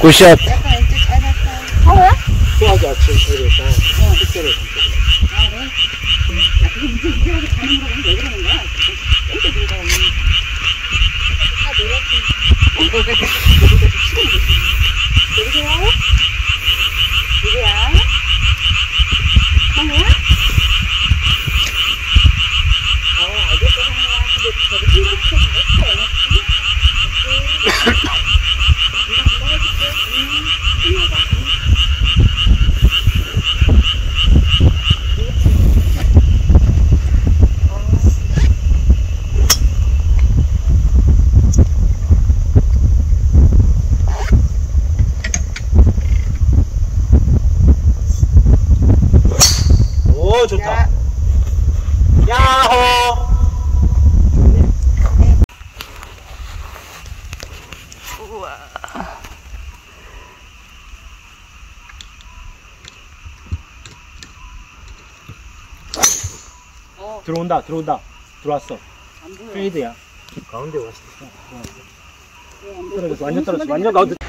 굿샷. 약간 이제 잘 봤어. 하워야? 수학이 아침 저기에서 숙제를 아, 그래? 야, 그게 이제 가는 거라고 왜 그러는 거야? 땡겨 들어가. 다 노랗지. 여보세요? 누구야? 하워야? 알겠어, 하워야. 근데 저기 핑크색 다 했어. 금방 해줄게. 끝나봐. 오 좋다. 야호. 우와. 들어온다 들어왔어. 안 보여. 페이드야. 가운데 왔어. 왜안 보여? 떨어졌어. 완전 떨어졌어. 완전 가운데.